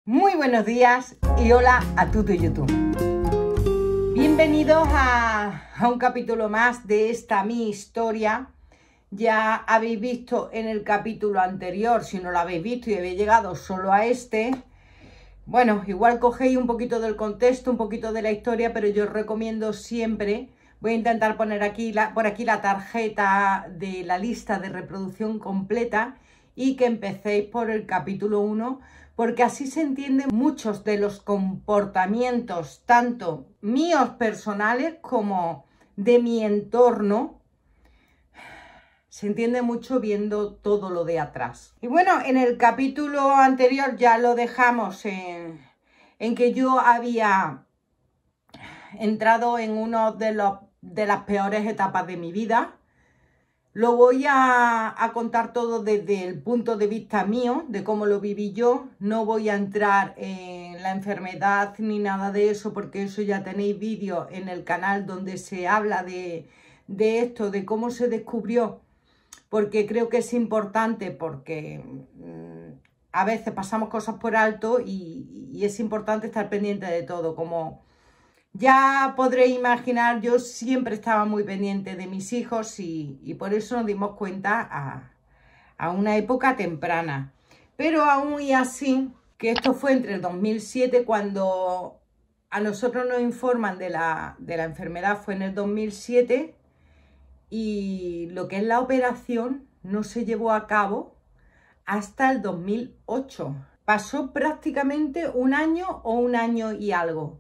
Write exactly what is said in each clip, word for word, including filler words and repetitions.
Muy buenos días y hola a todo YouTube. Bienvenidos a, a un capítulo más de esta mi historia. Ya habéis visto en el capítulo anterior, si no lo habéis visto y habéis llegado solo a este, bueno, igual cogéis un poquito del contexto, un poquito de la historia, pero yo os recomiendo siempre, voy a intentar poner aquí la, por aquí la tarjeta de la lista de reproducción completa y que empecéis por el capítulo uno, porque así se entienden muchos de los comportamientos, tanto míos personales como de mi entorno. Se entiende mucho viendo todo lo de atrás. Y bueno, en el capítulo anterior ya lo dejamos en, en que yo había entrado en una de, los, de las peores etapas de mi vida. Lo voy a, a contar todo desde el punto de vista mío, de cómo lo viví yo. No voy a entrar en la enfermedad ni nada de eso, porque eso ya tenéis vídeos en el canal donde se habla de, de esto, de cómo se descubrió, porque creo que es importante, porque mmm, a veces pasamos cosas por alto y, y es importante estar pendiente de todo. Como ya podréis imaginar, yo siempre estaba muy pendiente de mis hijos y, y por eso nos dimos cuenta a, a una época temprana. Pero aún y así, que esto fue entre el dos mil siete, cuando a nosotros nos informan de la, de la enfermedad fue en el dos mil siete, y lo que es la operación no se llevó a cabo hasta el dos mil ocho. Pasó prácticamente un año o un año y algo.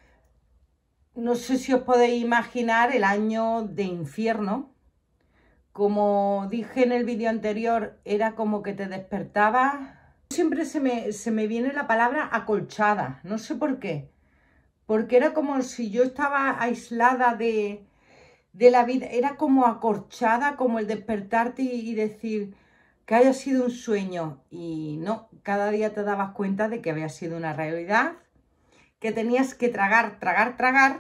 No sé si os podéis imaginar el año de infierno. Como dije en el vídeo anterior, era como que te despertabas. Siempre se me, se me viene la palabra acolchada, no sé por qué. Porque era como si yo estaba aislada de, de la vida. Era como acorchada, como el despertarte y, y decir que haya sido un sueño. Y no, cada día te dabas cuenta de que había sido una realidad, que tenías que tragar, tragar, tragar,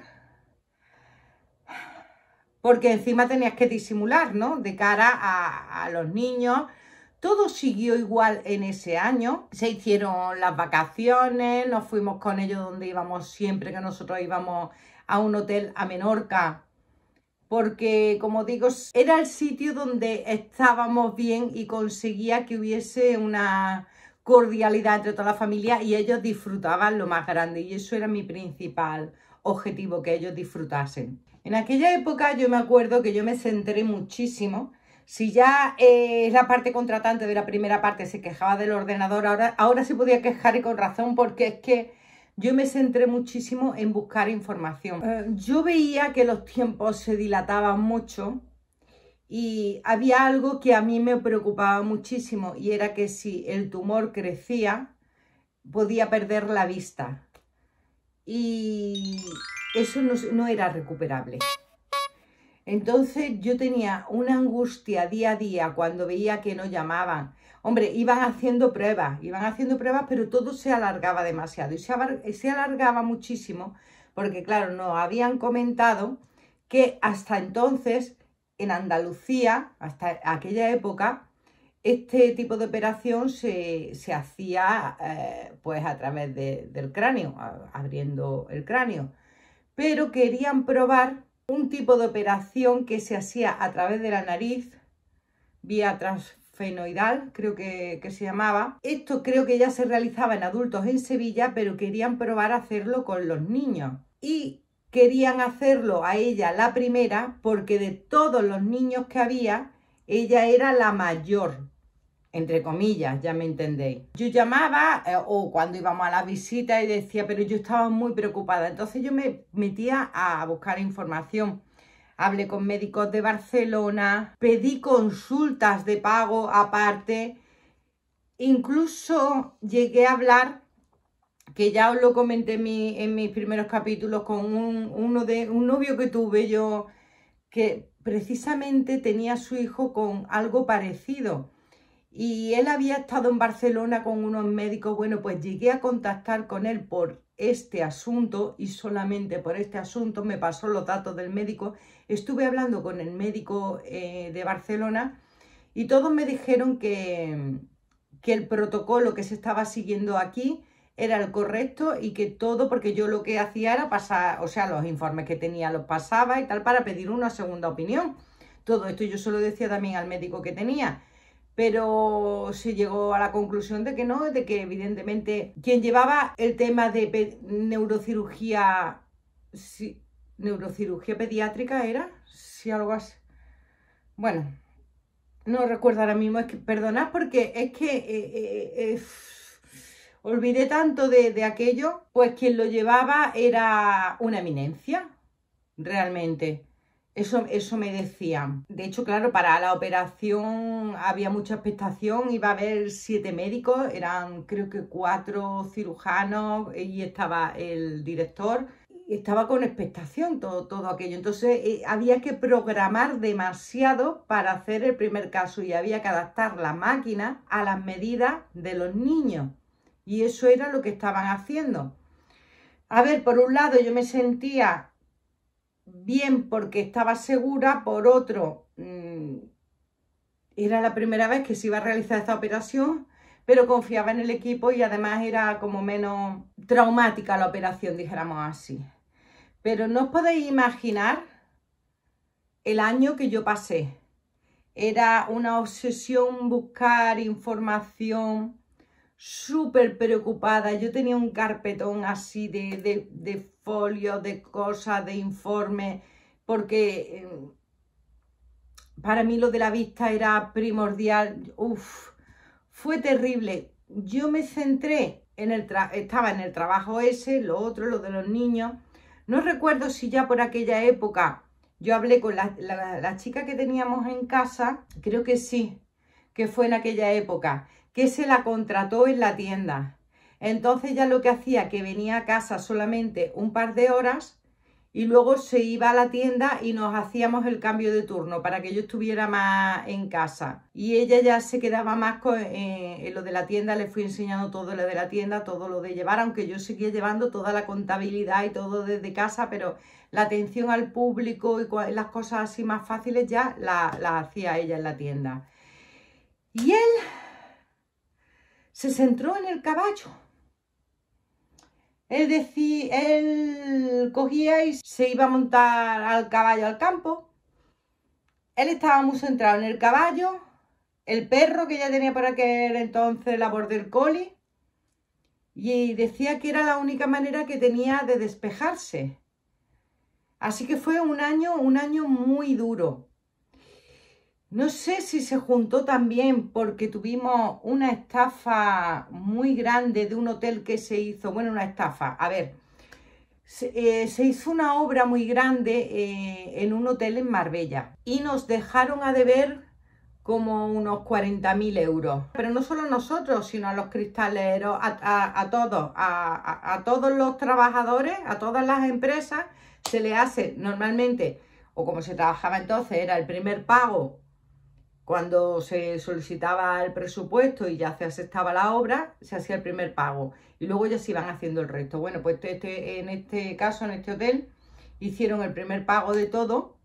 porque encima tenías que disimular, ¿no? De cara a, a los niños. Todo siguió igual en ese año. Se hicieron las vacaciones, nos fuimos con ellos donde íbamos siempre, que nosotros íbamos a un hotel a Menorca, porque, como digo, era el sitio donde estábamos bien y conseguía que hubiese una cordialidad entre toda la familia y ellos disfrutaban lo más grande, y eso era mi principal objetivo, que ellos disfrutasen. En aquella época yo me acuerdo que yo me centré muchísimo. Si ya eh, la parte contratante de la primera parte se quejaba del ordenador, ahora, ahora se podía quejar, y con razón, porque es que yo me centré muchísimo en buscar información. Eh, yo veía que los tiempos se dilataban mucho y había algo que a mí me preocupaba muchísimo, y era que si el tumor crecía, podía perder la vista. Y eso no, no era recuperable. Entonces yo tenía una angustia día a día cuando veía que no llamaban. Hombre, iban haciendo pruebas, iban haciendo pruebas, pero todo se alargaba demasiado. Y se, se alargaba muchísimo porque, claro, nos habían comentado que hasta entonces, en Andalucía, hasta aquella época, este tipo de operación se, se hacía eh, pues a través de, del cráneo, abriendo el cráneo. Pero querían probar un tipo de operación que se hacía a través de la nariz, vía transfenoidal, creo que, que se llamaba. Esto creo que ya se realizaba en adultos en Sevilla, pero querían probar a hacerlo con los niños. Y querían hacerlo a ella la primera, porque de todos los niños que había, ella era la mayor, entre comillas, ya me entendéis. Yo llamaba eh, o cuando íbamos a la visita y decía, pero yo estaba muy preocupada. Entonces yo me metía a buscar información. Hablé con médicos de Barcelona, pedí consultas de pago aparte. Incluso llegué a hablar, que ya os lo comenté en, mi, en mis primeros capítulos, con un, uno de, un novio que tuve yo, que precisamente tenía a su hijo con algo parecido. Y él había estado en Barcelona con unos médicos. Bueno, pues llegué a contactar con él por este asunto, y solamente por este asunto me pasó los datos del médico. Estuve hablando con el médico eh, de Barcelona, y todos me dijeron que, que el protocolo que se estaba siguiendo aquí era el correcto y que todo, porque yo lo que hacía era pasar, o sea, los informes que tenía los pasaba y tal para pedir una segunda opinión. Todo esto yo se lo decía también al médico que tenía, pero se llegó a la conclusión de que no, de que evidentemente quien llevaba el tema de neurocirugía, sí, neurocirugía pediátrica era, sí, algo así. Bueno, no recuerdo ahora mismo, es que perdonad porque es que eh, eh, eh, olvidé tanto de, de aquello, pues quien lo llevaba era una eminencia, realmente. Eso, eso me decían. De hecho, claro, para la operación había mucha expectación, iba a haber siete médicos, eran creo que cuatro cirujanos y estaba el director. Estaba con expectación todo, todo aquello. Entonces eh, había que programar demasiado para hacer el primer caso y había que adaptar la máquina a las medidas de los niños. Y eso era lo que estaban haciendo. A ver, por un lado yo me sentía bien porque estaba segura, por otro, mmm, era la primera vez que se iba a realizar esta operación, pero confiaba en el equipo y además era como menos traumática la operación, dijéramos así. Pero no os podéis imaginar el año que yo pasé. Era una obsesión buscar información, súper preocupada. Yo tenía un carpetón así de, de, de folios, de cosas, de informes, porque eh, para mí lo de la vista era primordial. Uf, fue terrible. Yo me centré en el tra- estaba en el trabajo ese, lo otro, lo de los niños. No recuerdo si ya por aquella época yo hablé con la, la, la chica que teníamos en casa, creo que sí, que fue en aquella época, que se la contrató en la tienda. Entonces ya lo que hacía, que venía a casa solamente un par de horas y luego se iba a la tienda y nos hacíamos el cambio de turno para que yo estuviera más en casa. Y ella ya se quedaba más con, eh, en lo de la tienda, le fui enseñando todo lo de la tienda, todo lo de llevar, aunque yo seguía llevando toda la contabilidad y todo desde casa, pero la atención al público y las cosas así más fáciles ya la, la hacía ella en la tienda. Y él se centró en el caballo. Él decía, él cogía y se iba a montar al caballo al campo. Él estaba muy centrado en el caballo, el perro que ya tenía por aquel entonces, la border collie, y decía que era la única manera que tenía de despejarse. Así que fue un año, un año muy duro. No sé si se juntó también porque tuvimos una estafa muy grande de un hotel que se hizo, bueno, una estafa, a ver, se, eh, se hizo una obra muy grande eh, en un hotel en Marbella y nos dejaron a deber como unos cuarenta mil euros. Pero no solo a nosotros, sino a los cristaleros, a, a, a todos, a, a, a todos los trabajadores, a todas las empresas, se le hace normalmente, o como se trabajaba entonces, era el primer pago cuando se solicitaba el presupuesto y ya se aceptaba la obra, se hacía el primer pago y luego ya se iban haciendo el resto. Bueno, pues este, en este caso, en este hotel, hicieron el primer pago de todo.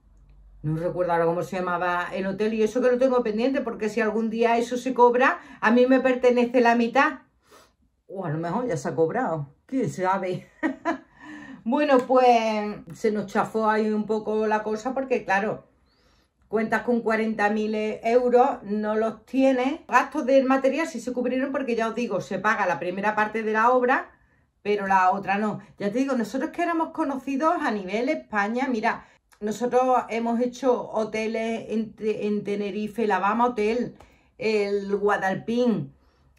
No recuerdo ahora cómo se llamaba el hotel y eso que lo tengo pendiente porque si algún día eso se cobra, a mí me pertenece la mitad. O a lo mejor ya se ha cobrado, quién sabe. Bueno, pues se nos chafó ahí un poco la cosa porque claro, cuentas con cuarenta mil euros, no los tienes. Gastos del material sí se cubrieron porque ya os digo, se paga la primera parte de la obra, pero la otra no. Ya te digo, nosotros que éramos conocidos a nivel España, mira, nosotros hemos hecho hoteles en, en Tenerife, la Bama Hotel, el Guadalpín.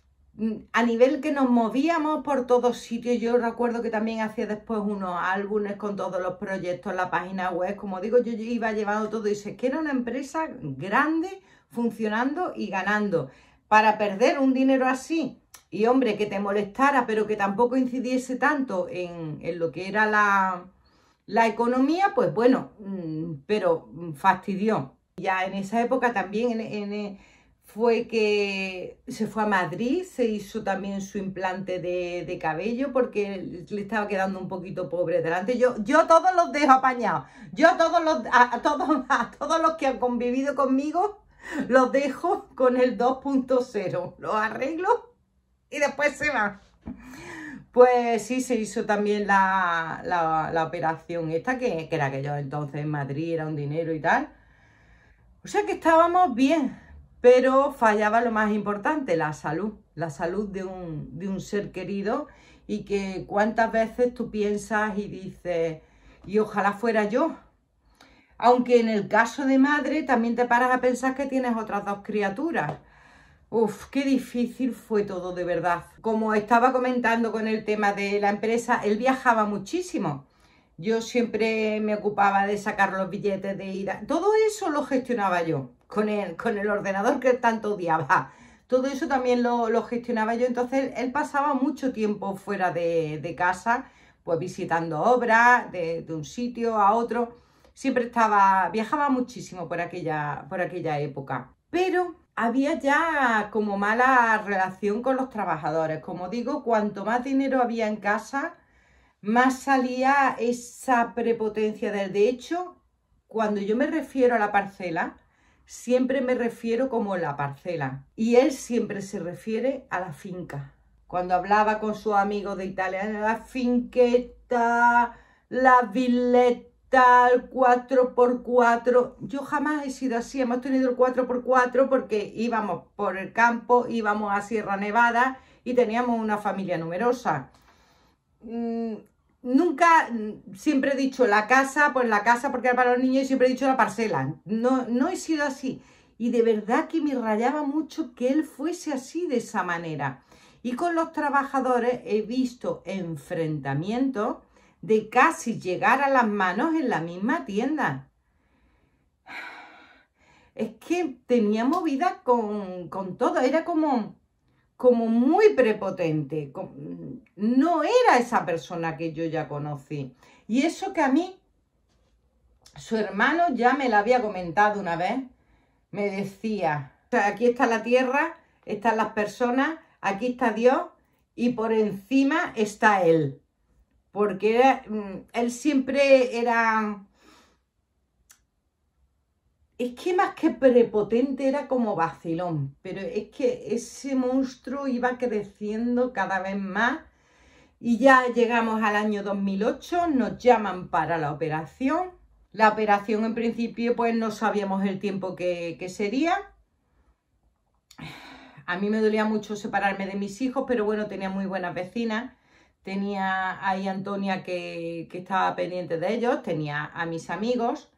A nivel que nos movíamos por todos sitios, yo recuerdo que también hacía después unos álbumes con todos los proyectos en la página web. Como digo, yo iba llevando todo y sé que era una empresa grande, funcionando y ganando. Para perder un dinero así, y hombre, que te molestara, pero que tampoco incidiese tanto en, en lo que era la, la economía, pues bueno, pero fastidió. Ya en esa época también en... en fue que se fue a Madrid, se hizo también su implante de, de cabello porque le estaba quedando un poquito pobre delante. Yo, yo todos los dejo apañados. Yo todos los, a, a, todos, a todos los que han convivido conmigo los dejo con el dos punto cero. Los arreglo y después se van. Pues sí, se hizo también la, la, la operación esta, que, que era aquello entonces en Madrid, era un dinero y tal. O sea que estábamos bien, pero fallaba lo más importante, la salud. La salud de un, de un ser querido, y que cuántas veces tú piensas y dices, y ojalá fuera yo. Aunque en el caso de madre también te paras a pensar que tienes otras dos criaturas. Uf, qué difícil fue todo, de verdad. Como estaba comentando con el tema de la empresa, él viajaba muchísimo. Yo siempre me ocupaba de sacar los billetes, de ir a... Todo eso lo gestionaba yo, con el, con el ordenador que tanto odiaba. Todo eso también lo, lo gestionaba yo. Entonces él pasaba mucho tiempo fuera de, de casa, pues visitando obras, de, de un sitio a otro. Siempre estaba, viajaba muchísimo por aquella, por aquella época. Pero había ya como mala relación con los trabajadores. Como digo, cuanto más dinero había en casa, más salía esa prepotencia del... De hecho, cuando yo me refiero a la parcela, siempre me refiero como la parcela. Y él siempre se refiere a la finca. Cuando hablaba con sus amigos de Italia, la finqueta, la villetta, el cuatro por cuatro, yo jamás he sido así. Hemos tenido el cuatro por cuatro porque íbamos por el campo, íbamos a Sierra Nevada y teníamos una familia numerosa. Mm, nunca, siempre he dicho la casa, pues la casa porque era para los niños, y siempre he dicho la parcela. No, no he sido así. Y de verdad que me rayaba mucho que él fuese así, de esa manera. Y con los trabajadores he visto enfrentamientos de casi llegar a las manos en la misma tienda. Es que tenía movida con, con todo, era como, como muy prepotente. No era esa persona que yo ya conocí. Y eso que a mí, su hermano ya me lo había comentado una vez, me decía, o sea, aquí está la tierra, están las personas, aquí está Dios y por encima está Él. Porque era, él siempre era, es que más que prepotente era como vacilón, pero es que ese monstruo iba creciendo cada vez más. Y ya llegamos al año dos mil ocho, nos llaman para la operación. La operación en principio pues no sabíamos el tiempo que, que sería. A mí me dolía mucho separarme de mis hijos, pero bueno, tenía muy buenas vecinas. Tenía ahí a Antonia que, que estaba pendiente de ellos, tenía a mis amigos.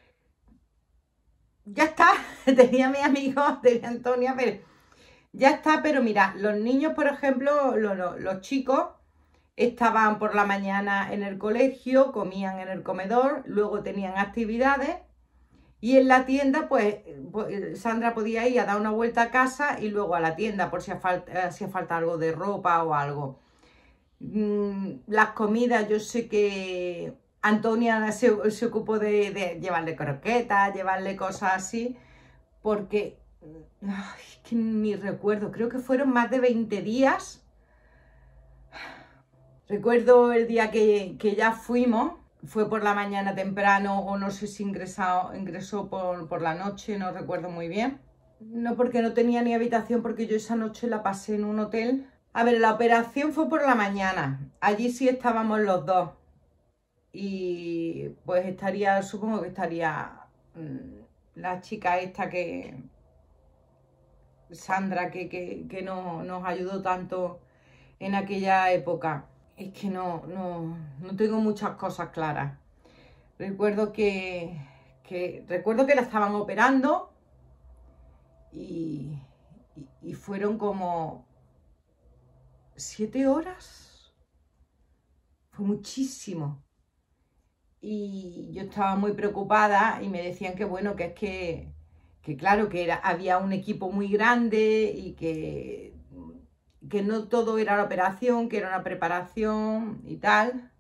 Ya está, tenía a mis amigos, tenía a Antonia, pero ya está. Pero mira, los niños, por ejemplo, los, los, los chicos estaban por la mañana en el colegio, comían en el comedor, luego tenían actividades. Y en la tienda, pues, Sandra podía ir a dar una vuelta a casa y luego a la tienda por si hacía falta algo de ropa o algo. Las comidas, yo sé que Antonia se, se ocupó de, de llevarle croquetas, llevarle cosas así, porque, ay, que ni recuerdo, creo que fueron más de veinte días. Recuerdo el día que, que ya fuimos, fue por la mañana temprano, o no sé si ingresó, ingresó por, por la noche, no recuerdo muy bien. No, porque no tenía ni habitación, porque yo esa noche la pasé en un hotel. A ver, la operación fue por la mañana, allí sí estábamos los dos. Y pues estaría, supongo que estaría mmm, la chica esta que, Sandra, que, que, que no, nos ayudó tanto en aquella época. Es que no, no, no tengo muchas cosas claras. Recuerdo que, que, recuerdo que la estaban operando y, y, y fueron como siete horas. Fue muchísimo. Y yo estaba muy preocupada y me decían que bueno, que es que, que claro, que era, había un equipo muy grande y que, que no todo era la operación, que era una preparación y tal.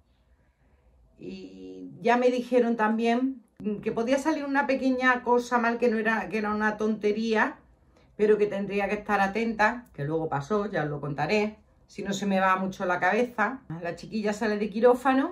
Y ya me dijeron también que podía salir una pequeña cosa mal, que no era, que era una tontería, pero que tendría que estar atenta, que luego pasó, ya os lo contaré, si no se me va mucho la cabeza. La chiquilla sale de quirófano,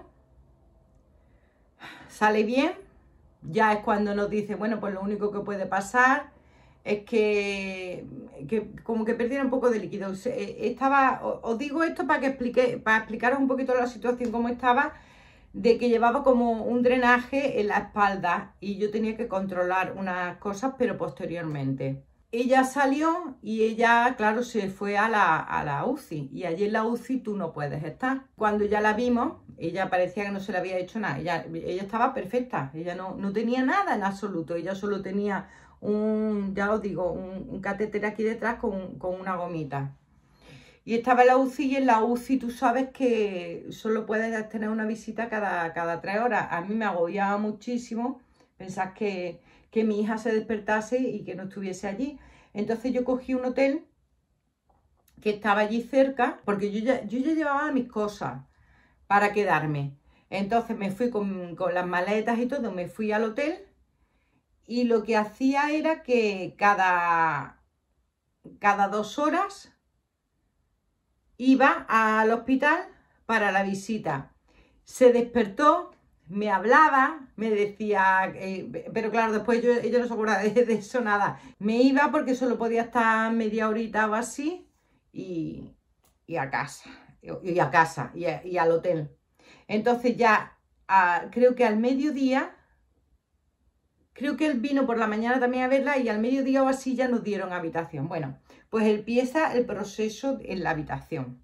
sale bien, ya es cuando nos dice, bueno, pues lo único que puede pasar es que, que como que perdiera un poco de líquido. Estaba, os digo esto para que explique, para explicaros un poquito la situación como estaba, de que llevaba como un drenaje en la espalda y yo tenía que controlar unas cosas, pero posteriormente. Ella salió y ella, claro, se fue a la, a la U C I, y allí en la U C I tú no puedes estar. Cuando ya la vimos, ella parecía que no se le había hecho nada, ella, ella estaba perfecta, ella no, no tenía nada en absoluto, ella solo tenía un, ya os digo, un, un catéter aquí detrás con, con una gomita. Y estaba en la U C I, y en la U C I tú sabes que solo puedes tener una visita cada, cada tres horas. A mí me agobiaba muchísimo pensar que, que mi hija se despertase y que no estuviese allí. Entonces yo cogí un hotel que estaba allí cerca, porque yo ya, yo ya llevaba mis cosas para quedarme. Entonces me fui con, con las maletas y todo, me fui al hotel, y lo que hacía era que cada, cada dos horas iba al hospital para la visita. Se despertó, me hablaba, me decía, eh, pero claro, después yo, ella no se acuerda de, de eso nada. Me iba porque solo podía estar media horita o así, y, y a casa, y a casa, y, a, y al hotel. Entonces ya, a, creo que al mediodía, creo que él vino por la mañana también a verla, y al mediodía o así ya nos dieron habitación. Bueno, pues empieza el proceso en la habitación.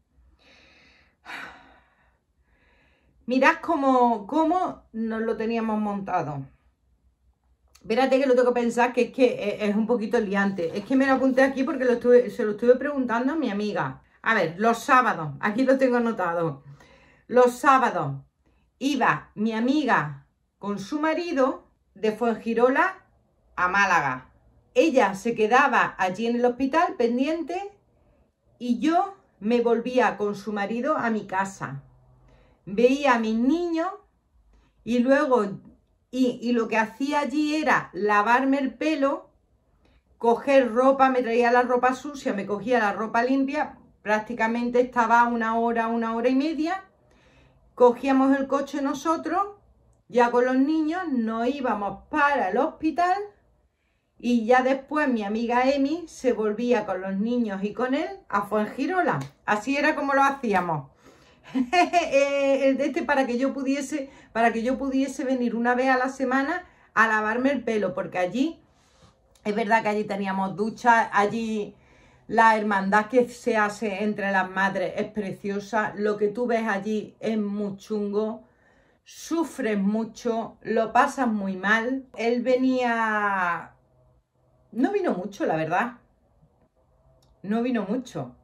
Mirad cómo, cómo nos lo teníamos montado. Espérate que lo tengo que pensar, que es que es un poquito liante. Es que me lo apunté aquí porque lo estuve, se lo estuve preguntando a mi amiga. A ver, los sábados, aquí lo tengo anotado. Los sábados iba mi amiga con su marido de Fuengirola a Málaga. Ella se quedaba allí en el hospital pendiente, y yo me volvía con su marido a mi casa. Veía a mis niños, y luego, y, y lo que hacía allí era lavarme el pelo, coger ropa, me traía la ropa sucia, me cogía la ropa limpia, prácticamente estaba una hora, una hora y media, cogíamos el coche nosotros, ya con los niños, nos íbamos para el hospital, y ya después mi amiga Emi se volvía con los niños y con él a Fuengirola. Así era como lo hacíamos. El de este para que yo pudiese, para que yo pudiese venir una vez a la semana a lavarme el pelo, porque allí, es verdad que allí teníamos duchas, allí la hermandad que se hace entre las madres es preciosa, lo que tú ves allí es muy chungo, sufres mucho, lo pasas muy mal. Él venía, no vino mucho, la verdad, no vino mucho.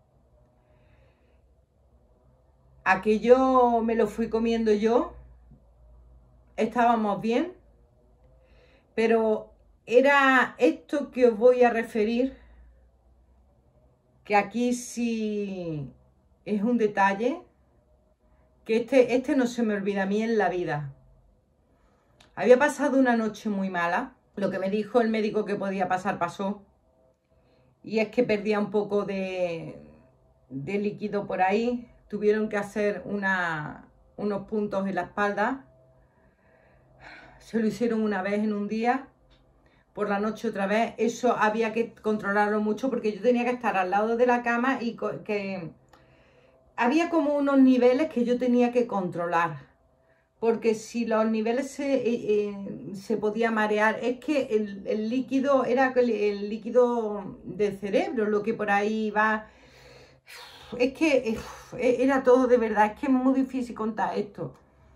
Aquello me lo fui comiendo yo, estábamos bien, pero era esto que os voy a referir, que aquí sí es un detalle, que este, este no se me olvida a mí en la vida. Había pasado una noche muy mala, lo que me dijo el médico que podía pasar pasó, y es que perdía un poco de, de líquido por ahí. Tuvieron que hacer una, unos puntos en la espalda. Se lo hicieron una vez en un día, por la noche otra vez. Eso había que controlarlo mucho, porque yo tenía que estar al lado de la cama, y que había como unos niveles que yo tenía que controlar, porque si los niveles se, eh, eh, se podía marear. Es que el, el líquido era el, el líquido del cerebro, lo que por ahí va. Es que uf, era todo, de verdad, es que es muy difícil contar esto.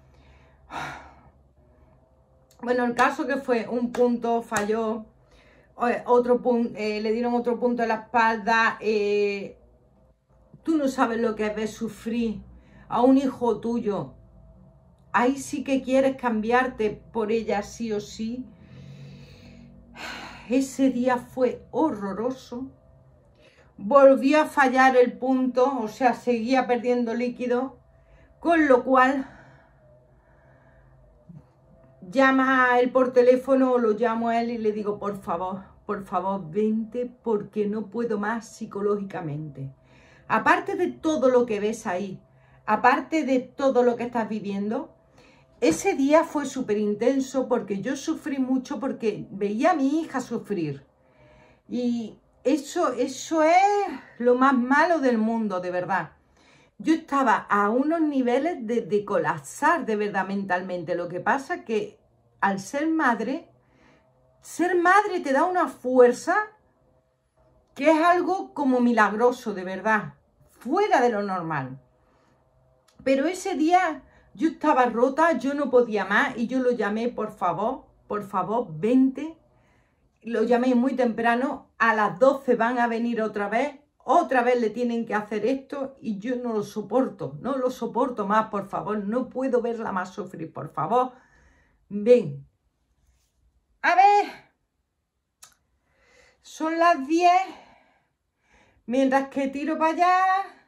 Bueno, el caso que fue un punto, falló, otro punto, eh, le dieron otro punto en la espalda. Eh, tú no sabes lo que es ver sufrir a un hijo tuyo. Ahí sí que quieres cambiarte por ella sí o sí. Ese día fue horroroso. Volvió a fallar el punto, o sea, seguía perdiendo líquido, con lo cual llama a él por teléfono, o lo llamo a él y le digo, por favor, por favor, vente, porque no puedo más psicológicamente. Aparte de todo lo que ves ahí, aparte de todo lo que estás viviendo, ese día fue súper intenso, porque yo sufrí mucho, porque veía a mi hija sufrir. Y eso, eso es lo más malo del mundo, de verdad. Yo estaba a unos niveles de, de colapsar, de verdad, mentalmente. Lo que pasa es que al ser madre, ser madre te da una fuerza que es algo como milagroso, de verdad, fuera de lo normal. Pero ese día yo estaba rota, yo no podía más y yo lo llamé, por favor, por favor, vente. Lo llamé muy temprano, a las doce van a venir otra vez, otra vez le tienen que hacer esto y yo no lo soporto, no lo soporto más, por favor, no puedo verla más sufrir, por favor, ven. A ver, son las diez, mientras que tiro para allá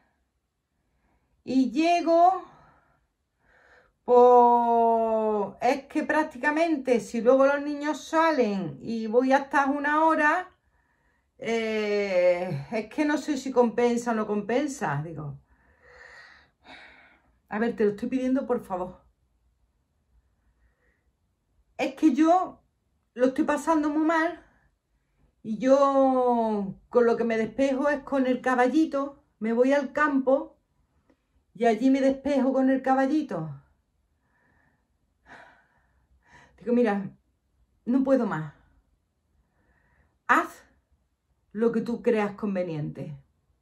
y llego, pues es que prácticamente si luego los niños salen y voy hasta una hora, eh, es que no sé si compensa o no compensa, digo. A ver, te lo estoy pidiendo por favor. Es que yo lo estoy pasando muy mal y yo con lo que me despejo es con el caballito, me voy al campo y allí me despejo con el caballito. Digo, mira, no puedo más. Haz lo que tú creas conveniente.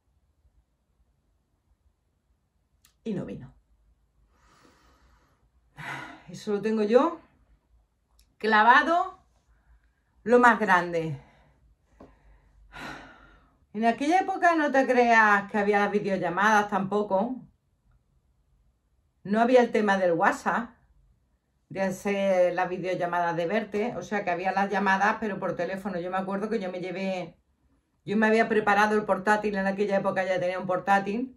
Y no vino. Eso lo tengo yo clavado lo más grande. En aquella época no te creas que había las videollamadas tampoco. No había el tema del WhatsApp, de hacer las videollamadas de verte. O sea que había las llamadas, pero por teléfono. Yo me acuerdo que yo me llevé, yo me había preparado el portátil, en aquella época ya tenía un portátil.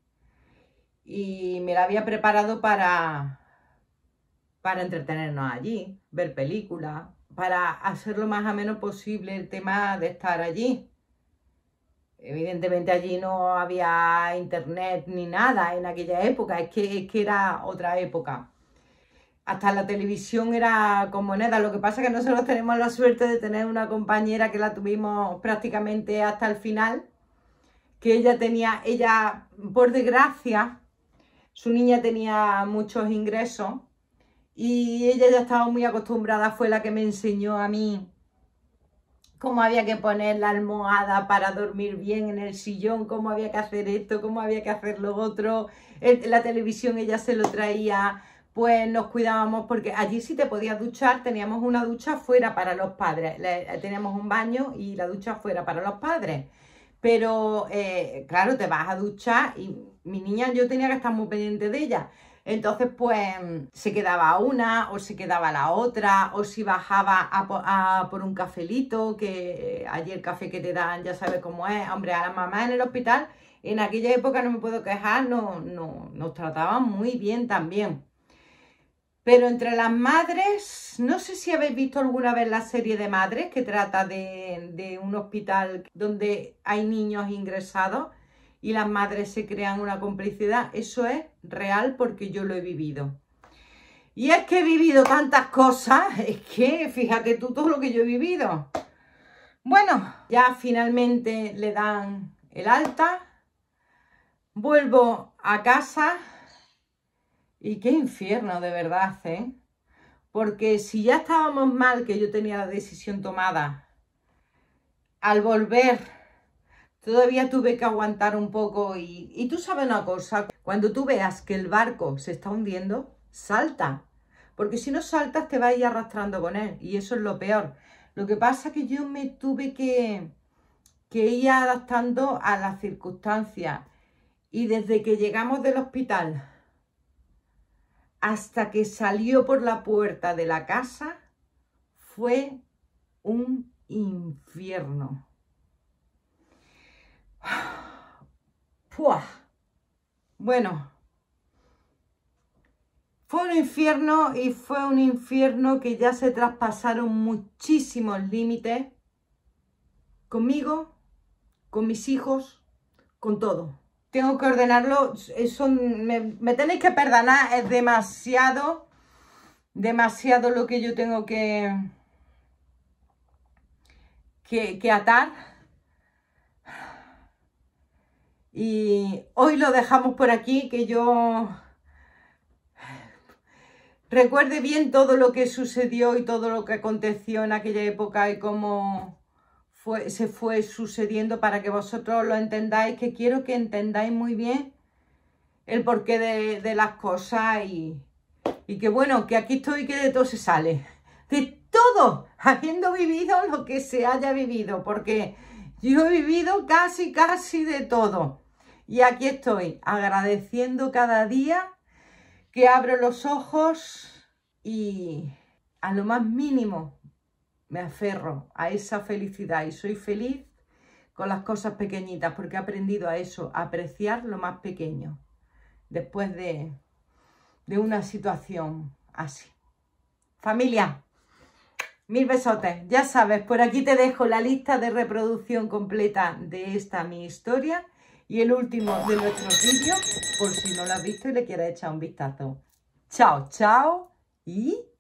Y me la había preparado para, para entretenernos allí, ver películas, para hacer lo más ameno posible el tema de estar allí. Evidentemente allí no había internet ni nada en aquella época, es que, es que era otra época. Hasta la televisión era con moneda. Lo que pasa es que nosotros tenemos la suerte de tener una compañera que la tuvimos prácticamente hasta el final, que ella tenía, ella por desgracia, su niña tenía muchos ingresos y ella ya estaba muy acostumbrada, fue la que me enseñó a mí cómo había que poner la almohada para dormir bien en el sillón, cómo había que hacer esto, cómo había que hacer lo otro. El, la televisión ella se lo traía, pues nos cuidábamos porque allí sí te podías duchar, teníamos una ducha fuera para los padres, le, teníamos un baño y la ducha fuera para los padres. Pero, eh, claro, te vas a duchar y mi niña, yo tenía que estar muy pendiente de ella. Entonces, pues, se quedaba una o se quedaba la otra, o si bajaba a, a por un cafelito, que allí el café que te dan, ya sabes cómo es. Hombre, a la mamá en el hospital, en aquella época no me puedo quejar, no, no, nos trataban muy bien también. Pero entre las madres, no sé si habéis visto alguna vez la serie de Madres, que trata de, de un hospital donde hay niños ingresados y las madres se crean una complicidad. Eso es real porque yo lo he vivido. Y es que he vivido tantas cosas, es que fíjate tú todo lo que yo he vivido. Bueno, ya finalmente le dan el alta, vuelvo a casa. Y qué infierno, de verdad, ¿eh? Porque si ya estábamos mal, que yo tenía la decisión tomada, al volver, todavía tuve que aguantar un poco. Y, y tú sabes una cosa, cuando tú veas que el barco se está hundiendo, salta. Porque si no saltas, te vas a ir arrastrando con él. Y eso es lo peor. Lo que pasa es que yo me tuve que, que ir adaptando a las circunstancias. Y desde que llegamos del hospital hasta que salió por la puerta de la casa, fue un infierno. ¡Puah! Bueno, fue un infierno y fue un infierno que ya se traspasaron muchísimos límites conmigo, con mis hijos, con todo. Tengo que ordenarlo, eso me, me tenéis que perdonar, es demasiado, demasiado lo que yo tengo que, que, que atar. Y hoy lo dejamos por aquí, que yo recuerde bien todo lo que sucedió y todo lo que aconteció en aquella época y cómo fue, se fue sucediendo, para que vosotros lo entendáis, que quiero que entendáis muy bien el porqué de, de las cosas y, y que bueno, que aquí estoy, que de todo se sale. De todo, habiendo vivido lo que se haya vivido, porque yo he vivido casi, casi de todo. Y aquí estoy, agradeciendo cada día que abro los ojos y a lo más mínimo me aferro a esa felicidad y soy feliz con las cosas pequeñitas, porque he aprendido a eso, a apreciar lo más pequeño después de, de una situación así. Familia, mil besotes. Ya sabes, por aquí te dejo la lista de reproducción completa de esta mi historia y el último de nuestros vídeos, por si no lo has visto y le quieres echar un vistazo. Chao, chao y